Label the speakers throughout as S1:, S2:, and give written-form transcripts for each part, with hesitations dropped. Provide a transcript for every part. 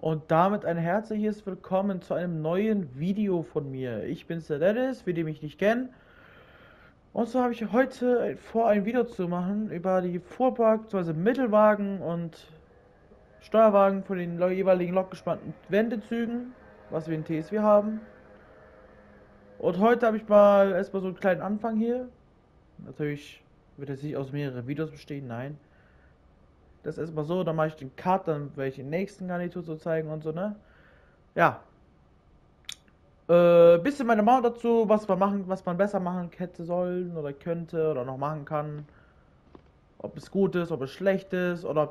S1: Und damit ein herzliches Willkommen zu einem neuen Video von mir. Ich bin's, der Dennis, für die mich nicht kennen. Und so habe ich heute vor, ein Video zu machen über die Fuhrpark- bzw. Mittelwagen und Steuerwagen von den jeweiligen lokgespannten Wendezügen, was wir in TSW haben. Und heute habe ich mal erstmal so einen kleinen Anfang hier. Natürlich wird es nicht aus mehreren Videos bestehen, nein. Das ist erstmal so, dann mache ich den Cut, dann werde ich den nächsten Garnitur so zeigen und so, ne? Ja, bisschen meine Meinung dazu, was man besser machen hätte sollen oder könnte oder noch machen kann. Ob es gut ist, ob es schlecht ist oder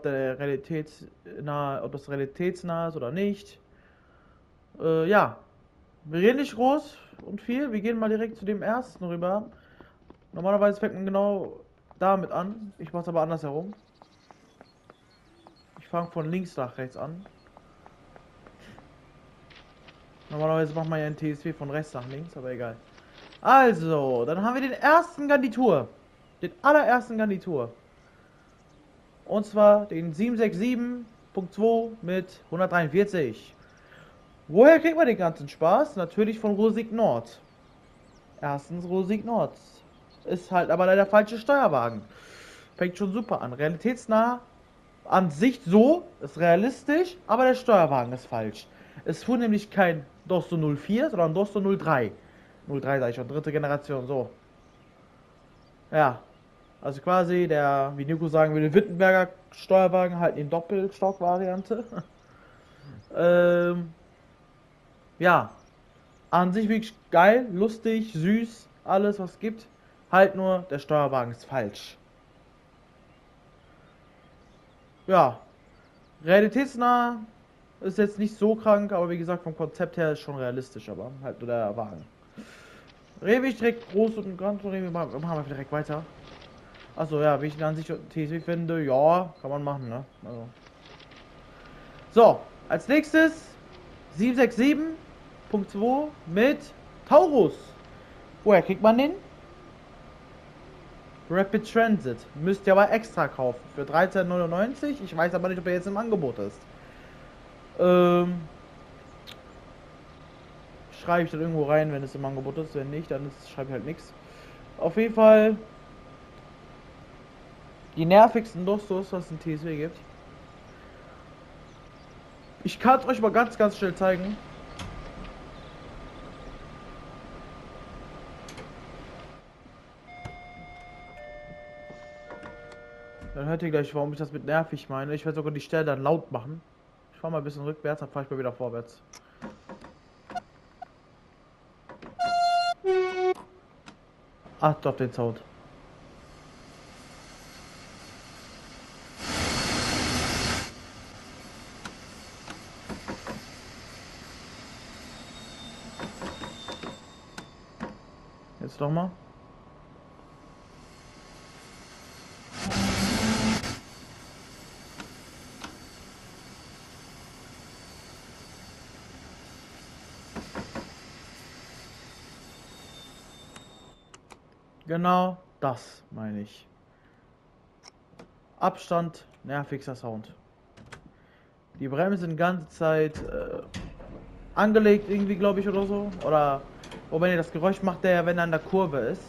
S1: ob das realitätsnah ist oder nicht. Ja, wir reden nicht groß und viel. Wir gehen mal direkt zu dem ersten rüber. Normalerweise fängt man genau damit an. Ich mache es aber andersherum. Ich fange von links nach rechts an. Normalerweise macht man ja in TSW von rechts nach links, aber egal. Also, dann haben wir den ersten Garnitur. Den allerersten Garnitur. Und zwar den 767.2 mit 143. Woher kriegt man den ganzen Spaß? Natürlich von Rosig Nord. Erstens Rosig Nord. Ist halt aber leider falsche Steuerwagen. Fängt schon super an. Realitätsnah an sich so, ist realistisch, aber der Steuerwagen ist falsch. Es fuhr nämlich kein Dosto 04, sondern Dosto 03. 03 sag ich schon, dritte Generation, so. Ja, also quasi der, wie Nico sagen würde, Wittenberger Steuerwagen halt in Doppelstock-Variante. ähm, ja, an sich wirklich geil, lustig, süß, alles was es gibt. Halt nur, der Steuerwagen ist falsch. Ja, realitätsnah ist jetzt nicht so krank, aber wie gesagt, vom Konzept her ist schon realistisch, aber halt nur der Wagen. Rede ich direkt groß und ganz und machen wir direkt weiter. Achso, ja, wie ich ihn an sich TSW finde, ja, kann man machen, ne? Also. So, als nächstes 767.2 mit Taurus. Woher kriegt man den? Rapid Transit. Müsst ihr aber extra kaufen. Für 13,99. Ich weiß aber nicht, ob er jetzt im Angebot ist. Schreibe ich dann irgendwo rein, wenn es im Angebot ist. Wenn nicht, dann schreibe ich halt nichts. Auf jeden Fall die nervigsten Dostos, was es in TSW gibt. Ich kann es euch mal ganz schnell zeigen. Dann hört ihr gleich, warum ich das mit nervig meine. Ich werde sogar die Stelle dann laut machen. Ich fahre mal ein bisschen rückwärts, dann fahre ich mal wieder vorwärts. Achtet auf den Sound. Jetzt nochmal. Genau das meine ich. Abstand, nervigster Sound. Die Bremsen sind die ganze Zeit angelegt irgendwie, glaube ich, oder so. Oder, oh, wenn ihr das Geräusch macht, der, wenn er an der Kurve ist.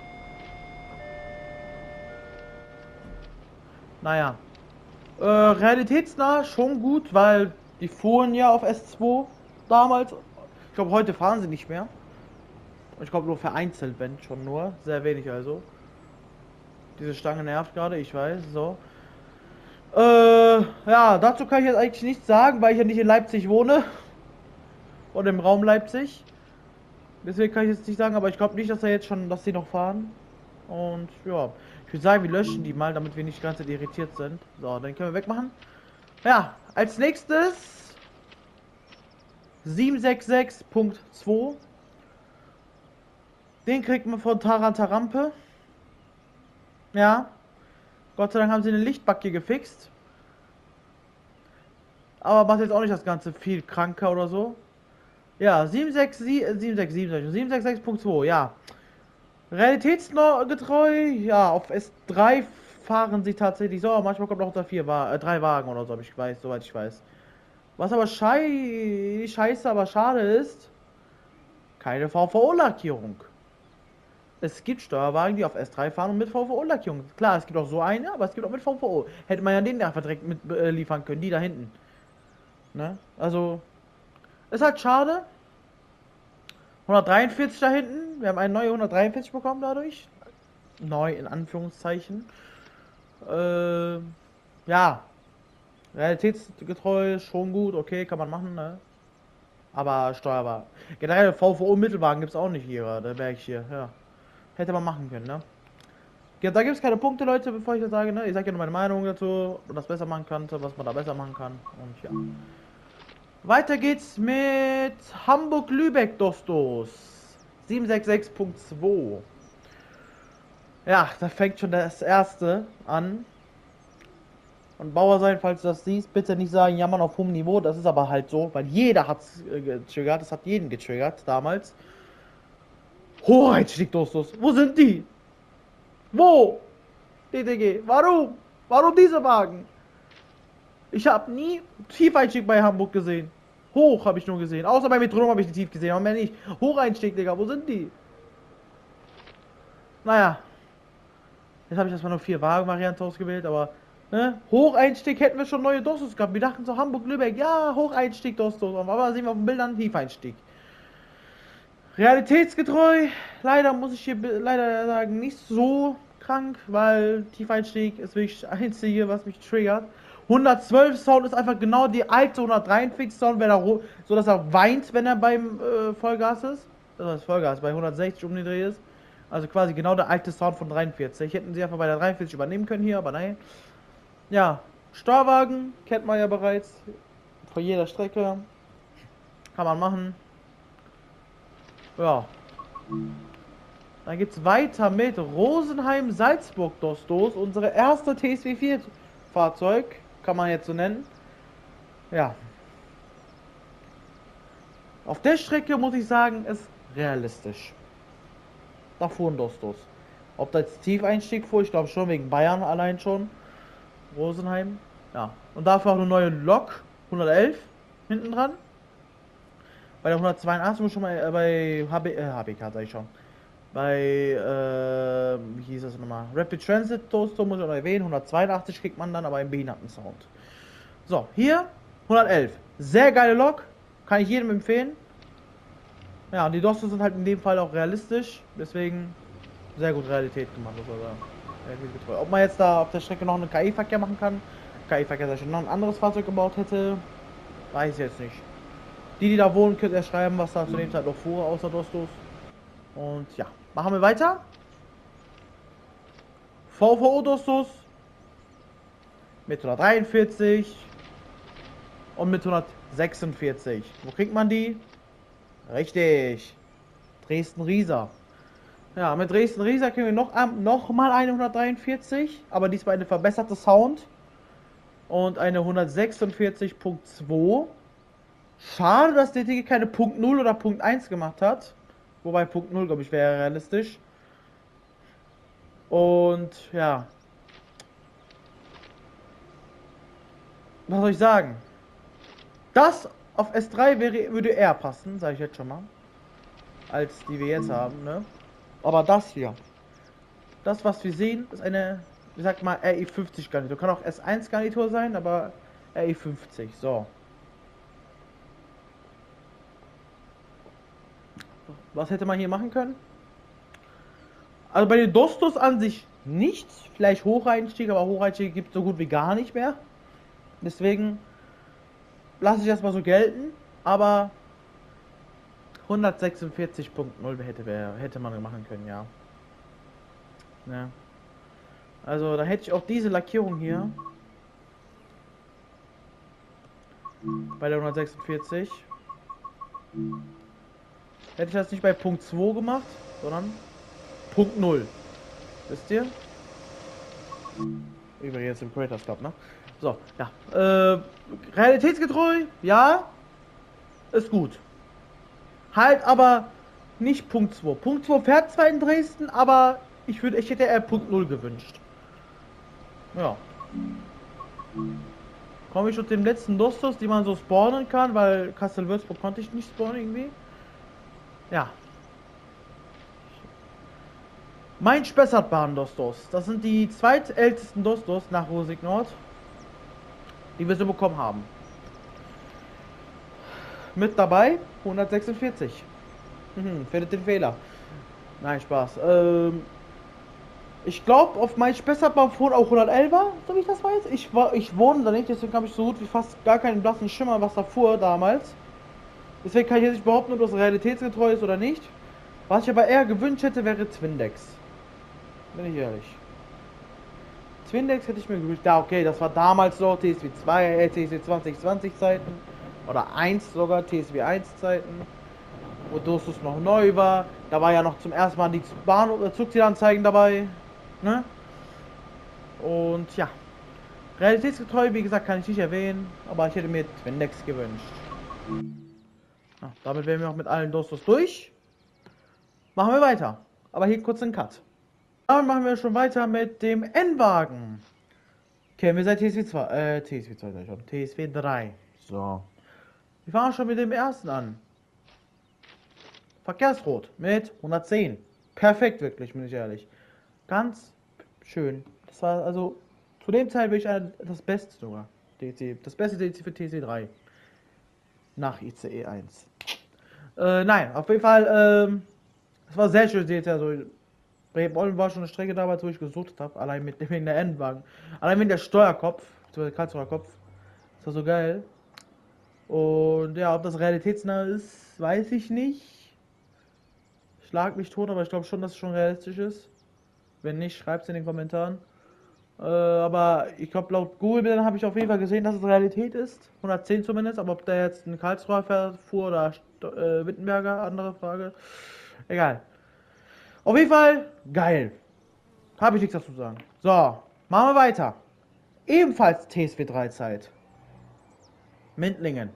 S1: Naja. Realitätsnah schon gut, weil die fuhren ja auf S2 damals. Ich glaube, heute fahren sie nicht mehr. Ich glaube nur vereinzelt, wenn schon nur. Sehr wenig also. Diese Stange nervt gerade, ich weiß, so. Ja, dazu kann ich jetzt eigentlich nichts sagen, weil ich ja nicht in Leipzig wohne. Oder im Raum Leipzig. Deswegen kann ich jetzt nicht sagen, aber ich glaube nicht, dass er jetzt schon, dass sie noch fahren. Und ja, ich würde sagen, wir löschen die mal, damit wir nicht ganz irritiert sind. So, dann können wir wegmachen. Ja, als nächstes 766.2. Den kriegt man von Tarantarampe. Ja. Gott sei Dank haben sie den Lichtbacke gefixt. Aber macht jetzt auch nicht das Ganze viel kranker oder so. Ja, 766.2, ja. Realitätsgetreu, ja, auf S3 fahren sie tatsächlich so, aber manchmal kommt auch da 3 Wagen oder so, soweit ich weiß. Was aber scheiße, aber schade ist, keine VVO-Lackierung. Es gibt Steuerwagen, die auf S3 fahren und mit VVO-Lackierung. Klar, es gibt auch so eine, aber es gibt auch mit VVO. Hätte man ja den einfach direkt mit liefern können, die da hinten. Ne? Also, ist halt schade. 143 da hinten. Wir haben eine neue 143 bekommen dadurch. Neu in Anführungszeichen. Ja. Realitätsgetreu, schon gut, okay, kann man machen, ne? Aber steuerbar. Generell VVO-Mittelwagen gibt es auch nicht hier, der Berg hier, ja. Hätte man machen können, ne? Ja, da gibt es keine Punkte, Leute, bevor ich das sage, ne? Ich sage ja nur meine Meinung dazu, und das besser machen kann, was man da besser machen kann. Und ja. Weiter geht's mit Hamburg-Lübeck Dostos. 766.2. Ja, da fängt schon das erste an. Und Bauer sein, falls du das siehst, bitte nicht sagen, jammern auf hohem Niveau. Das ist aber halt so, weil jeder hat's getriggert. Das hat jeden getriggert damals. Hocheinstieg Dostos. Wo sind die? Wo? DTG. Warum? Warum diese Wagen? Ich habe nie Tiefeinstieg bei Hamburg gesehen. Hoch habe ich nur gesehen. Außer bei Metronom habe ich die tief gesehen, aber mehr nicht. Hocheinstieg, Digga. Wo sind die? Naja. Jetzt habe ich erstmal nur 4 Wagen-Varianten ausgewählt, aber ne? Hocheinstieg hätten wir schon neue Dostos gehabt. Wir dachten so Hamburg-Lübeck, ja, Hocheinstieg Dostos. Aber sehen wir auf den Bildern Tiefeinstieg. Realitätsgetreu, leider muss ich hier leider sagen, nicht so krank, weil Tiefeinstieg ist wirklich das Einzige, was mich triggert. 112 Sound ist einfach genau die alte 143 Sound, wenn er so dass er weint, wenn er beim Vollgas ist. Das heißt Vollgas, bei 160 umgedreht ist. Also quasi genau der alte Sound von 43. Hätten sie einfach bei der 43 übernehmen können hier, aber nein. Ja, Steuerwagen kennt man ja bereits. Vor jeder Strecke. Kann man machen. Ja. Dann geht's weiter mit Rosenheim-Salzburg Dostos. Unsere erste TSW4 Fahrzeug. Kann man jetzt so nennen. Ja. Auf der Strecke muss ich sagen, ist realistisch. Da fuhren Dostos. Ob da jetzt Tiefeinstieg fuhr, ich glaube schon, wegen Bayern allein schon. Rosenheim. Ja. Und dafür auch eine neue Lok. 111 hinten dran. Bei der 182 muss schon mal bei HBK, sag ich schon. Bei, wie hieß das nochmal? Rapid Transit Toaster muss ich noch erwähnen. 182 kriegt man dann, aber im Behinderten-Sound. So, hier 111. Sehr geile Lok. Kann ich jedem empfehlen. Ja, und die Dostos sind halt in dem Fall auch realistisch. Deswegen sehr gut Realität gemacht, muss man sagen. Ob man jetzt da auf der Strecke noch einen KI-Verkehr machen kann, KI-Verkehr, dass ich noch ein anderes Fahrzeug gebaut hätte, weiß ich jetzt nicht. Die da wohnen, könnt ihr schreiben, was da zu dem Zeit noch fuhr, außer Dostos. Und ja, machen wir weiter. VVO Dostos mit 143 und mit 146. Wo kriegt man die? Richtig. Dresden-Riesa. Ja, mit Dresden-Riesa kriegen wir noch mal eine 143, aber diesmal eine verbesserte Sound und eine 146.2. Schade, dass DTG keine Punkt 0 oder Punkt 1 gemacht hat. Wobei Punkt 0, glaube ich, wäre realistisch. Und ja. Was soll ich sagen? Das auf S3 würde eher passen, sage ich jetzt schon mal. Als die wir jetzt haben, ne? Aber das hier. Das, was wir sehen, ist eine, ich sag mal, RE50 Garnitur. Kann auch S1 Garnitur sein, aber RE50. So. Was hätte man hier machen können? Also bei den Dostos an sich nichts. Vielleicht Hocheinstieg, aber Hocheinstieg gibt es so gut wie gar nicht mehr. Deswegen lasse ich das mal so gelten. Aber 146.0 hätte man machen können, ja. Ja. Also da hätte ich auch diese Lackierung hier. Bei der 146. Hätte ich das nicht bei Punkt 2 gemacht, sondern Punkt 0. Wisst ihr? Übrigens im Creators Club, ne? So, ja. Realitätsgetreu, ja. Ist gut. Halt aber nicht Punkt 2. Punkt 2 fährt zwar in Dresden, aber ich hätte eher Punkt 0 gewünscht. Ja. komme ich schon zu dem letzten Dostos, die man so spawnen kann, weil Castle Würzburg konnte ich nicht spawnen irgendwie. Ja. Mein Spessartbahn Dostos. Das sind die zweitältesten Dostos nach Rosig Nord, die wir so bekommen haben. Mit dabei 146. Findet den Fehler. Nein, Spaß. Ich glaube, auf mein Spessartbahn fuhren auch 111er, so wie ich das weiß. Ich wohne da nicht, deswegen habe ich so gut wie fast gar keinen blassen Schimmer, was da fuhr damals. Deswegen kann ich jetzt nicht behaupten, ob das realitätsgetreu ist oder nicht. Was ich aber eher gewünscht hätte, wäre Twindex. Bin ich ehrlich. Twindex hätte ich mir gewünscht. Ja, okay, das war damals so TSW 2, TSW 2020 Zeiten. Oder 1 sogar, TSW 1 Zeiten. Wo Dostos noch neu war. Da war ja noch zum ersten Mal die Zugzielanzeigen dabei. Ne? Und ja. Realitätsgetreu, wie gesagt, kann ich nicht erwähnen. Aber ich hätte mir Twindex gewünscht. Ja, damit wären wir auch mit allen Dostos durch. Machen wir weiter. Aber hier kurz einen Cut. Damit machen wir schon weiter mit dem N-Wagen. Kennen wir seit TSW 2, TSW 2 schon, TSW 3. So. Wir fangen schon mit dem ersten an. Verkehrsrot mit 110. Perfekt, wirklich, bin ich ehrlich. Ganz schön. Das war also zu dem Teil wirklich das Beste sogar. Das beste DC für TSW 3. Nach ICE 1. Nein, auf jeden Fall, es war sehr schön, also Bremen war schon eine Strecke damals, wo ich gesucht habe, allein wegen der Endwagen. Allein wegen der Steuerkopf, der Karlsruher Kopf. Das war so geil. Und ja, ob das realitätsnah ist, weiß ich nicht. Schlag mich tot, aber ich glaube schon, dass es schon realistisch ist. Wenn nicht, schreibt es in den Kommentaren. Aber ich glaube, laut Google habe ich auf jeden Fall gesehen, dass es Realität ist. 110 zumindest, aber ob der jetzt ein Karlsruher fuhr oder Wittenberger, andere Frage. Egal. Auf jeden Fall geil. Habe ich nichts dazu zu sagen. So, machen wir weiter. Ebenfalls TSW 3 Zeit. Mintlingen.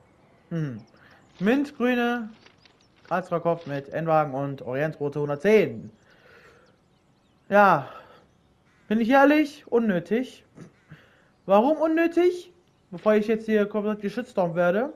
S1: Mintgrüne Karlsruher Kopf mit N-Wagen und Orientrote 110. Ja, bin ich ehrlich, unnötig. Warum unnötig? Bevor ich jetzt hier komplett geschütztormt werde.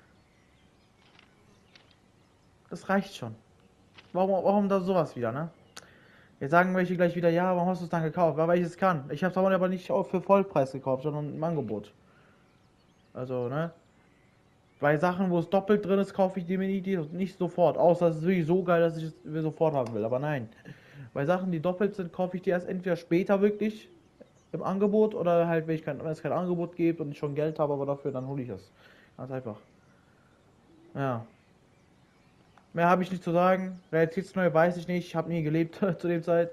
S1: Das reicht schon. Warum da sowas wieder, ne? Jetzt sagen welche gleich wieder, ja, warum hast du es dann gekauft? Weil ich es kann. Ich habe es aber nicht auch für Vollpreis gekauft, sondern im Angebot. Also, ne? Bei Sachen, wo es doppelt drin ist, kaufe ich die mir nicht sofort. Außer es ist wirklich so geil, dass ich es sofort haben will. Aber nein. Bei Sachen, die doppelt sind, kaufe ich die erst entweder später wirklich im Angebot oder halt, wenn es kein Angebot gibt und ich schon Geld habe, aber dafür, dann hole ich es. Ganz einfach. Ja. Mehr habe ich nicht zu sagen. Realitätsneu weiß ich nicht. Ich habe nie gelebt zu dem Zeit.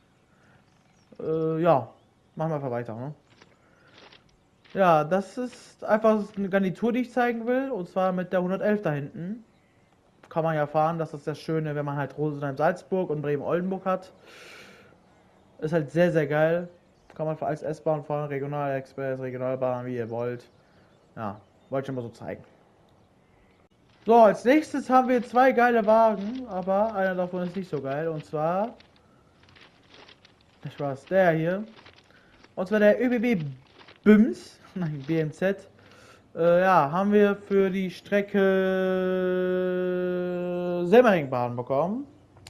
S1: Ja. Machen wir einfach weiter, ne? Ja, das ist einfach eine Garnitur, die ich zeigen will. Und zwar mit der 111 da hinten. Kann man ja fahren. Das ist das Schöne, wenn man halt Rosenheim-Salzburg und Bremen-Oldenburg hat. Ist halt sehr, sehr geil. Kann man als S-Bahn fahren, Regionalexpress, Regionalbahn, wie ihr wollt. Ja, wollte ich mal so zeigen. So, als nächstes haben wir zwei geile Wagen, aber einer davon ist nicht so geil. Und zwar, der hier. Und zwar der ÖBB BIMS, nein, BMZ. Ja, haben wir für die Strecke Semmeringbahn bekommen.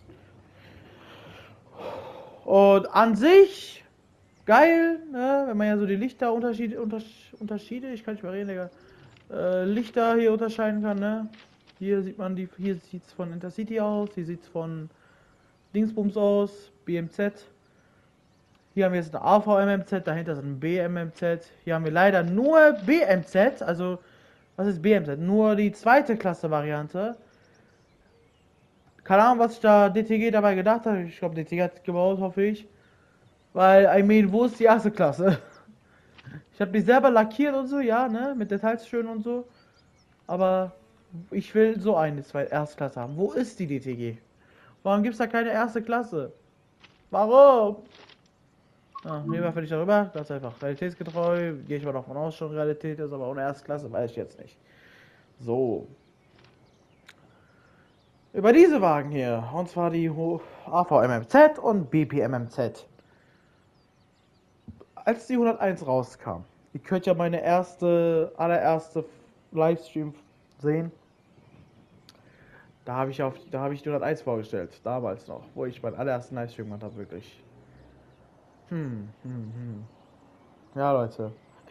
S1: Und an sich geil, ne? Wenn man ja so die Lichterunterschiede, ich kann nicht mehr reden, Digga. Lichter hier unterscheiden kann, ne? Hier sieht man hier sieht es von Intercity aus, hier sieht es von Dingsbums aus, BMZ. Hier haben wir jetzt eine AVMMZ, dahinter ist ein BMMZ. Hier haben wir leider nur BMZ, also was ist BMZ? Nur die zweite Klasse Variante. Keine Ahnung, was sich da DTG dabei gedacht hat. Ich glaube, DTG hat gebaut, hoffe ich. Weil, I mean, wo ist die erste Klasse? Ich habe die selber lackiert und so, ja, ne? Mit Details schön und so. Aber ich will so eine Erstklasse haben. Wo ist die DTG? Warum gibt es da keine erste Klasse? Warum? Ah, nehmen wir völlig darüber. Das ist einfach realitätsgetreu. Gehe ich mal davon aus, schon Realität ist, aber ohne Erstklasse weiß ich jetzt nicht. So. Über diese Wagen hier. Und zwar die AVMMZ und BPMMZ. Als die 101 rauskam, Ihr könnt ja meine allererste Livestream sehen. Da habe ich die 101 vorgestellt, damals noch, wo ich meinen allerersten Livestream gemacht habe, wirklich. Ja, Leute.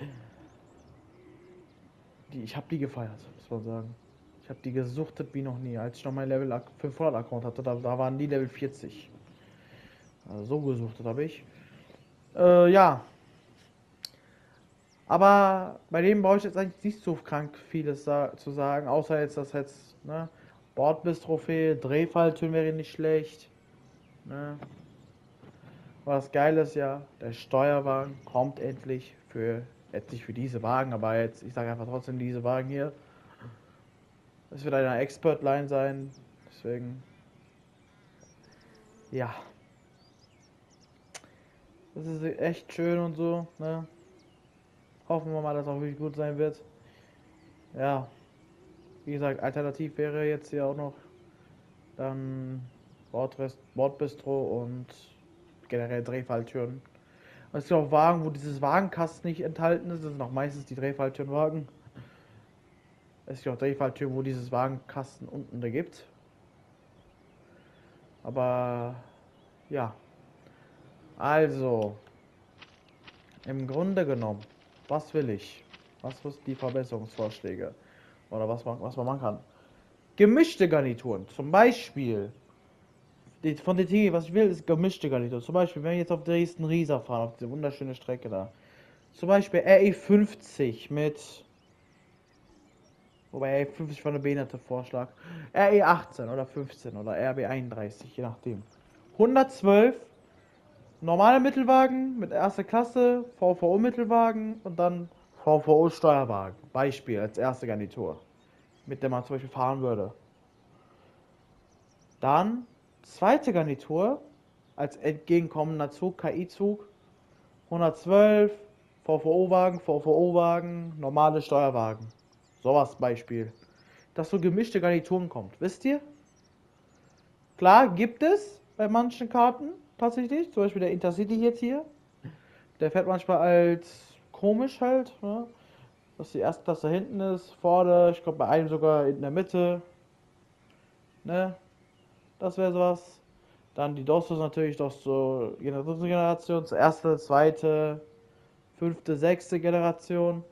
S1: Ich habe die gefeiert, muss man sagen. Ich habe die gesuchtet wie noch nie. Als ich noch mein Level 500 Account hatte, da waren die Level 40. Also so gesuchtet habe ich. Ja. Aber bei dem brauche ich jetzt eigentlich nicht so krank vieles zu sagen, außer jetzt, dass jetzt, ne, Bordbiss-Trophäe, Drehfalltüren wäre nicht schlecht. Ne? Aber das Geile ist ja, der Steuerwagen kommt endlich jetzt nicht für diese Wagen, aber jetzt, ich sage einfach trotzdem diese Wagen hier. Es wird eine Expert-Line sein, deswegen, ja. Das ist echt schön und so, ne? Hoffen wir mal, dass auch wirklich gut sein wird. Ja, wie gesagt, alternativ wäre jetzt hier auch noch dann Bordbistro und generell Drehfalltüren. Es gibt auch Wagen, wo dieses Wagenkasten nicht enthalten ist. Das sind auch meistens die Drehfalltürenwagen. Es gibt auch Drehfalltüren, wo dieses Wagenkasten unten da gibt. Aber ja. Also, im Grunde genommen, was will ich? Was sind die Verbesserungsvorschläge? Oder was man machen kann? Gemischte Garnituren, zum Beispiel. Von DT, was ich will, ist gemischte Garnituren. Zum Beispiel, wenn wir jetzt auf Dresden-Riesa fahren, auf diese wunderschöne Strecke da. Zum Beispiel RE50 mit. Wobei RE50 war eine behinderte Vorschlag. RE18 oder 15 oder RB31, je nachdem. 112 normale Mittelwagen mit erster Klasse, VVO Mittelwagen und dann VVO Steuerwagen. Beispiel als erste Garnitur, mit der man zum Beispiel fahren würde. Dann zweite Garnitur als entgegenkommender Zug, KI-Zug. 112 VVO-Wagen, VVO-Wagen, normale Steuerwagen. Sowas Beispiel. Dass so gemischte Garnituren kommt. Wisst ihr? Klar, gibt es bei manchen Karten tatsächlich. Zum Beispiel der Intercity jetzt hier. Der fährt manchmal als komisch halt. Ne? Dass die erste Klasse hinten ist, vorne. Ich glaube bei einem sogar in der Mitte. Ne? Das wäre sowas. Dann die Dostos natürlich doch so dritte Generation. Erste, zweite, fünfte, sechste Generation.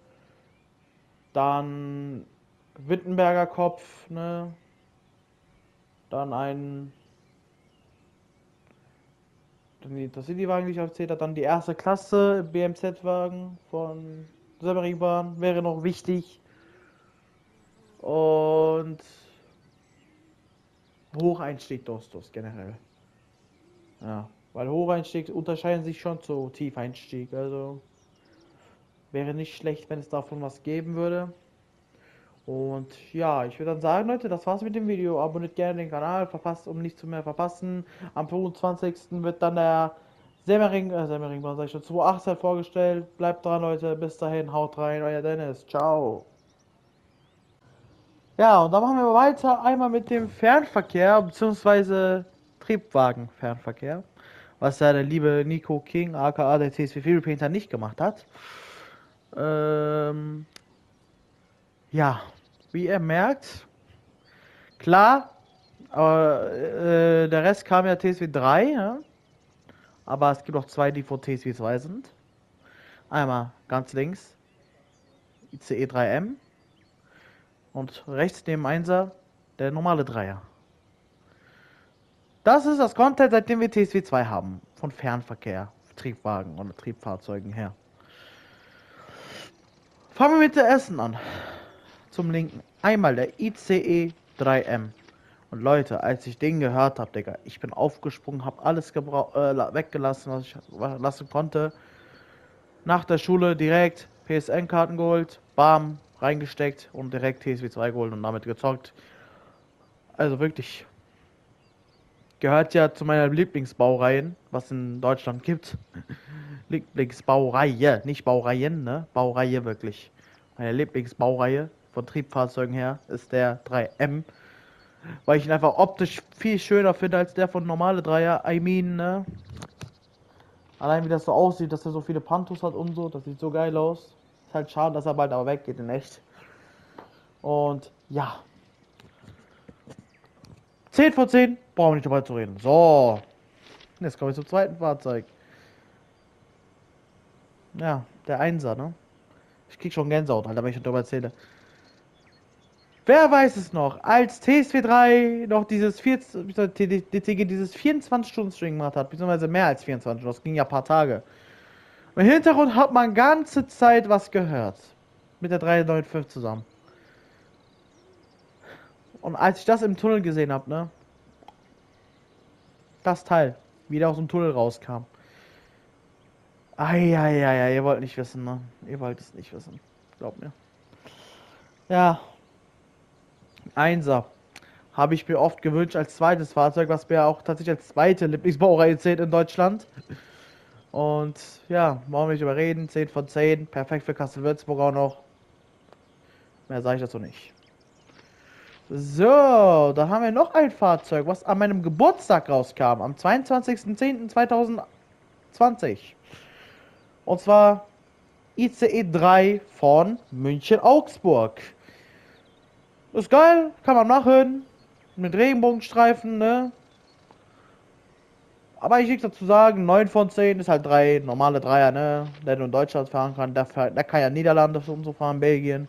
S1: Dann Wittenberger Kopf, ne? Dann das sind die Wagen, die ich erzählt habe. Dann die erste Klasse BMZ-Wagen von Semmeringbahn wäre noch wichtig. Und Hocheinstieg-Dostos generell. Ja, weil Hocheinstieg unterscheiden sich schon zu Tiefeinstieg. Also wäre nicht schlecht, wenn es davon was geben würde. Und ja, ich würde dann sagen, Leute, das war's mit dem Video. Abonniert gerne den Kanal, verpasst, um nichts mehr verpassen. Am 25. wird dann der Semmeringbahn, sag ich schon, 218 vorgestellt. Bleibt dran, Leute. Bis dahin, haut rein, euer Dennis. Ciao. Ja, und dann machen wir weiter einmal mit dem Fernverkehr, beziehungsweise Triebwagenfernverkehr. Was ja der liebe Nico King, aka der TSV Fury Painter, nicht gemacht hat. Ja, wie ihr merkt, klar, aber der Rest kam ja TSW 3, ja? Aber es gibt auch zwei, die vor TSW 2 sind. Einmal ganz links ICE 3M und rechts neben 1er der normale 3er. Das ist das Content, seitdem wir TSW 2 haben, von Fernverkehr, Triebwagen oder Triebfahrzeugen her. Fangen wir mit der ersten an. Zum linken. Einmal der ICE 3M. Und Leute, als ich den gehört habe, Digga, ich bin aufgesprungen, habe alles weggelassen, was ich lassen konnte. Nach der Schule direkt PSN-Karten geholt, bam, reingesteckt und direkt TSW 2 geholt und damit gezockt. Also wirklich, gehört ja zu meiner Lieblingsbaureihen, was in Deutschland gibt. Lieblingsbaureihe, nicht Baureihen, ne? Baureihe wirklich. Meine Lieblingsbaureihe von Triebfahrzeugen her ist der 3M. Weil ich ihn einfach optisch viel schöner finde als der von normale Dreier. I mean, ne? Allein wie das so aussieht, dass er so viele Pantos hat und so, das sieht so geil aus. Ist halt schade, dass er bald aber weggeht in echt. Und ja. 10 von 10, brauchen wir nicht drüber zu reden. So. Jetzt komme ich zum zweiten Fahrzeug. Ja, der Einser, ne? Ich krieg schon Gänsehaut, Alter, wenn ich darüber erzähle. Wer weiß es noch, als TSW3 noch dieses DTG dieses 24-Stunden-Stream gemacht hat, beziehungsweise mehr als 24, das ging ja ein paar Tage. Im Hintergrund hat man ganze Zeit was gehört. Mit der 395 zusammen. Und als ich das im Tunnel gesehen habe, ne? Das Teil, wie der aus dem Tunnel rauskam. Eieiei, ihr wollt nicht wissen, ne? Ihr wollt es nicht wissen. Glaubt mir. Ja. Einser. Habe ich mir oft gewünscht als zweites Fahrzeug, was mir auch tatsächlich als zweite Lieblingsbaureihe zählt in Deutschland. Und ja, wollen wir nicht überreden. 10 von 10. Perfekt für Kassel-Würzburg auch noch. Mehr sage ich dazu nicht. So, da haben wir noch ein Fahrzeug, was an meinem Geburtstag rauskam. Am 22.10.2020. Und zwar ICE 3 von München-Augsburg. Ist geil, kann man nachhören. Mit Regenbogenstreifen, ne? Aber ich nichts dazu sagen, 9 von 10 ist halt 3 normale Dreier, ne? Der nur in Deutschland fahren kann, der kann ja Niederlande und so fahren, Belgien.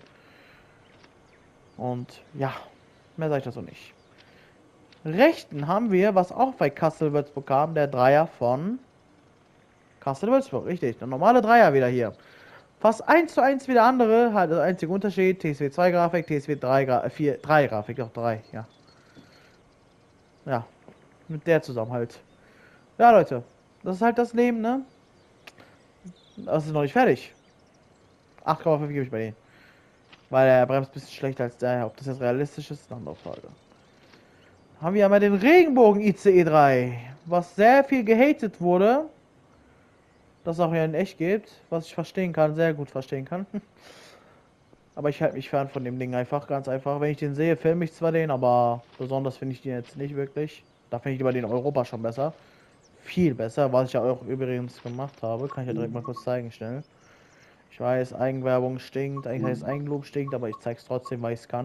S1: Und ja, mehr sage ich dazu nicht. Rechten haben wir, was auch bei Kassel-Würzburg kam, der Dreier von Kassel-Würzburg, richtig. Der normale Dreier wieder hier. Fast 1 zu 1 wie der andere, halt der einzige Unterschied, TSW 2 Grafik, TSW 3 Grafik, doch 3, ja. Ja, mit der zusammen halt. Ja, Leute, das ist halt das Leben, ne? Das ist noch nicht fertig. 8,5 gebe ich bei denen. Weil er bremst ein bisschen schlechter als der. Ob das jetzt realistisch ist, ist eine andere Frage. Haben wir einmal den Regenbogen ICE 3, was sehr viel gehatet wurde. Das auch hier in echt gibt, was ich verstehen kann, sehr gut verstehen kann. Aber ich halte mich fern von dem Ding einfach, ganz einfach. Wenn ich den sehe, filme ich zwar den, aber besonders finde ich den jetzt nicht wirklich. Da finde ich lieber den Europa schon besser. Viel besser, was ich ja auch übrigens gemacht habe. Kann ich ja direkt mal kurz zeigen, schnell. Ich weiß, Eigenwerbung stinkt, eigentlich heißt Eigenlob stinkt, aber ich zeige es trotzdem, weil ich es kann.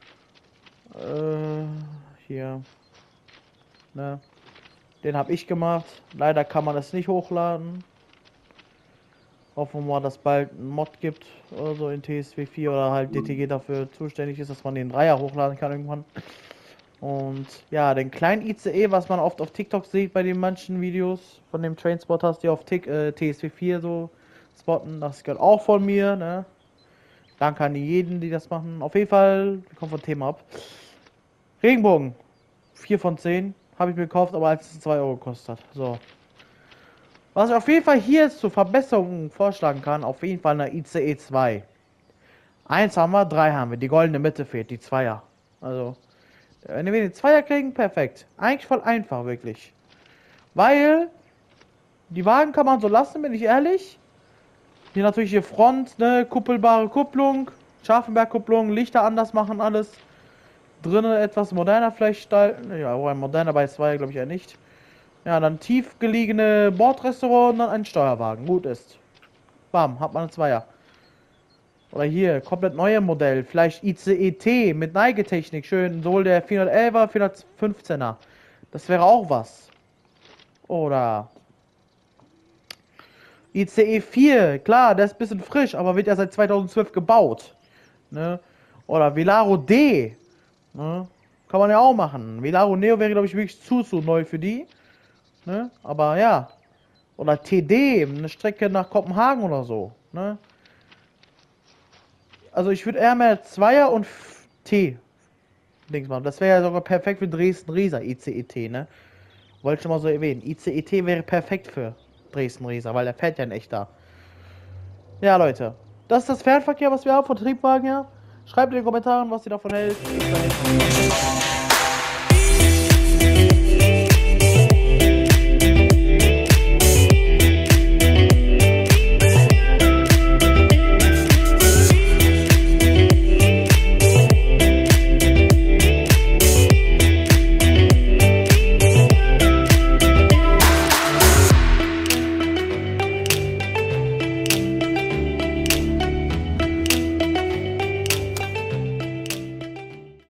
S1: Hier. Ne? Den habe ich gemacht. Leider kann man das nicht hochladen. Hoffen wir mal, dass bald ein Mod gibt oder so in TSW 4 oder halt DTG dafür zuständig ist, dass man den Dreier hochladen kann irgendwann. Und ja, den kleinen ICE, was man oft auf TikTok sieht bei den manchen Videos von dem Trainspotters, die auf TSW 4 so spotten, das gehört auch von mir, ne? Danke an jeden, die das machen. Auf jeden Fall, wir kommen vom Thema ab. Regenbogen, 4 von 10, habe ich mir gekauft, aber als es 2 Euro gekostet hat. So. Was ich auf jeden Fall hier zur Verbesserung vorschlagen kann, auf jeden Fall eine ICE 2. 1 haben wir, 3 haben wir. Die goldene Mitte fehlt, die Zweier. Also, wenn wir den Zweier kriegen, perfekt. Eigentlich voll einfach, wirklich. Weil, die Wagen kann man so lassen, bin ich ehrlich. Hier natürlich hier Front, ne, kuppelbare Kupplung, Scharfenbergkupplung, Lichter anders machen, alles. Drinnen etwas moderner vielleicht gestalten. Ja, wobei moderner bei 2 glaube ich ja nicht. Ja, dann tief gelegene Bordrestaurant und dann ein Steuerwagen. Gut ist. Bam, hat man einen Zweier. Oder hier, komplett neue Modell. Vielleicht ICE-T mit Neigetechnik. Schön, sowohl der 411er, 415er. Das wäre auch was. Oder ICE 4, klar, der ist ein bisschen frisch, aber wird ja seit 2012 gebaut. Ne? Oder Velaro D. Ne? Kann man ja auch machen. Velaro Neo wäre, glaube ich, wirklich zu neu für die. Ne? Aber ja. Oder TD, eine Strecke nach Kopenhagen oder so. Ne? Also ich würde eher mehr Zweier und T Dings machen. Das wäre ja sogar perfekt für Dresden-Riesa, ICE-T, ne? Wollte ich schon mal so erwähnen. ICE-T wäre perfekt für Dresden-Riesa, weil der fährt ja in echt da. Ja, Leute. Das ist das Fernverkehr, was wir haben von Triebwagen her. Schreibt in den Kommentaren, was ihr davon hält. Bis dahin.